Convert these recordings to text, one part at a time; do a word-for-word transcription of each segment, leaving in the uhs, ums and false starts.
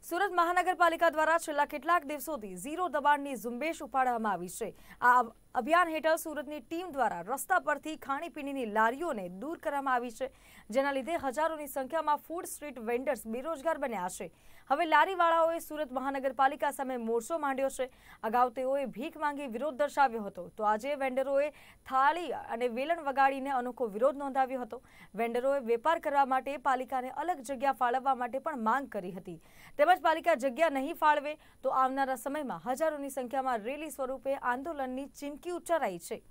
સુરત મહાનગરપાલિકા દ્વારા છેલ્લા કેટલાક દિવસોથી ઝીરો દબાણની ઝુંબેશ ઉપાડવામાં આવી છે। આ અભિયાન હેઠળ સુરતની ટીમ દ્વારા રસ્તા પરથી ખાણીપીણીની લારીઓને દૂર કરવામાં આવી છે, જેના લીધે હજારોની સંખ્યામાં ફૂડ સ્ટ્રીટ વેન્ડર્સ બેરોજગાર બન્યા છે। હવે લારીવાળાઓએ સુરત મહાનગરપાલિકા સામે મોરચો માંડ્યો છે। અગાઉ તેઓએ ભીખ માંગી વિરોધ દર્શાવ્યો હતો, તો આજે વેન્ડરોએ થાળી અને વેલણ વગાડીને અનોખો વિરોધ નોંધાવ્યો હતો। વેન્ડરોએ વેપાર કરવા માટે પાલિકાને અલગ જગ્યા ફાળવવા માટે પણ માંગ કરી હતી। તેમજ પાલિકા જગ્યા નહીં ફાળવે તો આવનારા સમયમાં હજારોની સંખ્યામાં રેલી સ્વરૂપે આંદોલનની ચીમકી ઉચ્ચારાઈ છે।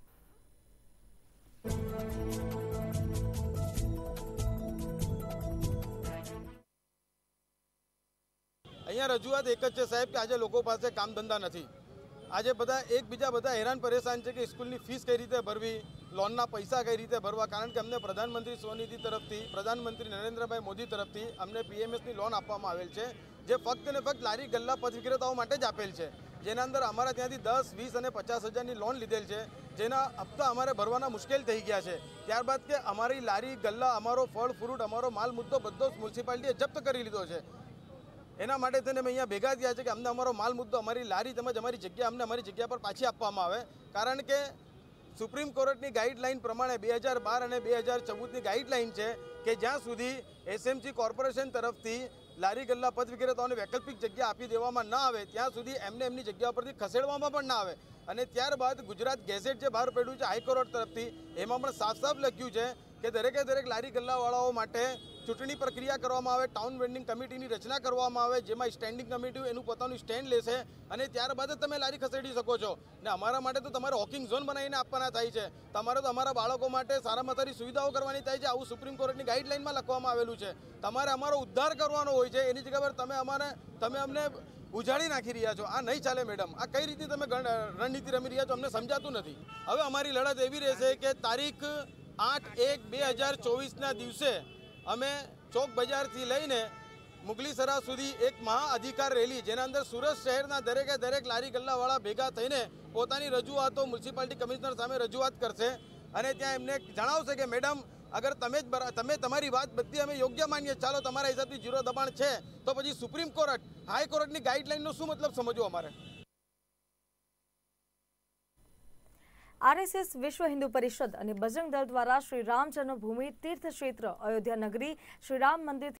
અહીંયા રજૂઆત એક જ છે સાહેબ કે આજે લોકો પાસે કામ ધંધા નથી। આજે બધા એકબીજા બધા હેરાન પરેશાન છે કે સ્કૂલની ફીસ કઈ રીતે ભરવી, લોનના પૈસા કઈ રીતે ભરવા, કારણ કે અમને પ્રધાનમંત્રી સ્વનિધિ તરફથી, પ્રધાનમંત્રી નરેન્દ્રભાઈ મોદી તરફથી અમને પીએમએસની લોન આપવામાં આવેલ છે, જે ફક્ત ને ફક્ત લારી ગલ્લા પદ વિક્રેતાઓ માટે જ આપેલ છે, જેના અંદર અમારા ત્યાંથી દસ વીસ અને પચાસ હજારની લોન લીધેલ છે, જેના હપ્તા અમારે ભરવાના મુશ્કેલ થઈ ગયા છે। ત્યારબાદ કે અમારી લારી ગલ્લા, અમારો ફળ ફ્રૂટ, અમારો માલ મુદ્દો બધો મ્યુનિસિપાલિટીએ જપ્ત કરી લીધો છે। એના માટે થઈને અમે અહીંયા ભેગા થયા છે કે અમને અમારો માલ મુદ્દો, અમારી લારી તેમજ અમારી જગ્યા અમને અમારી જગ્યા પર પાછી આપવામાં આવે, કારણ કે સુપ્રીમ કોર્ટની ગાઈડલાઇન પ્રમાણે બે હજાર બાર અને બે હજાર ચૌદની ગાઈડલાઇન છે કે જ્યાં સુધી એસએમસી કોર્પોરેશન તરફથી લારી ગલ્લા પદ વિક્રેતાઓને વૈકલ્પિક જગ્યા આપી દેવામાં ન આવે ત્યાં સુધી એમને એમની જગ્યા પરથી ખસેડવામાં પણ ના આવે। અને ત્યારબાદ ગુજરાત ગેઝેટ જે બહાર પડ્યું છે હાઈકોર્ટ તરફથી, એમાં પણ સાફ સાફ લખ્યું છે કે દરેકે દરેક લારી ગલ્લાવાળાઓ માટે ચૂંટણી પ્રક્રિયા કરવામાં આવે, ટાઉન વેન્ડિંગ કમિટીની રચના કરવામાં આવે, જેમાં સ્ટેન્ડિંગ કમિટી એનું પોતાનું સ્ટેન્ડ લેશે અને ત્યારબાદ જ તમે લારી ખસેડી શકો છો। ને અમારા માટે તો તમારે વોકિંગ ઝોન બનાવીને આપવાના થાય છે, તમારે તો અમારા બાળકો માટે સારામાં સારી સુવિધાઓ કરવાની થાય છે, આવું સુપ્રીમ કોર્ટની ગાઈડલાઇનમાં લખવામાં આવેલું છે। તમારે અમારો ઉદ્ધાર કરવાનો હોય છે, એની જગ્યા પર તમે અમારે તમે અમને ઉજાડી નાખી રહ્યા છો। આ નહીં ચાલે મેડમ, આ કઈ રીતે તમે રણનીતિ રમી રહ્યા છો અમને સમજાતું નથી। હવે અમારી લડત એવી રહેશે કે તારીખ આઠ એક બે હજાર ચોવીસના દિવસે અમે ચોક બજારથી લઈને મુગલીસરા સુધી એક મહા અધિકાર રેલી, જેના અંદર સુરત શહેરના દરેકે દરેક લારી ગલ્લાવાળા ભેગા થઈને પોતાની રજૂઆતો મ્યુનિસિપાલિટી કમિશનર સામે રજૂઆત કરશે અને ત્યાં એમને જણાવશે કે મેડમ અગર તમે જ તમે તમારી વાત બધી અમે યોગ્ય માનીએ, ચાલો તમારા હિસાબથી ઝીરો દબાણ છે, તો પછી સુપ્રીમ કોર્ટ હાઈકોર્ટની ગાઈડલાઇનનો શું મતલબ સમજવો અમારે? આરએસએસ, વિશ્વ હિન્દુ પરિષદ અને બજરંગ દળ દ્વારા શ્રી રામ જન્મભૂમિ તીર્થ ક્ષેત્ર અયોધ્યા નગરી શ્રી રામ મંદિર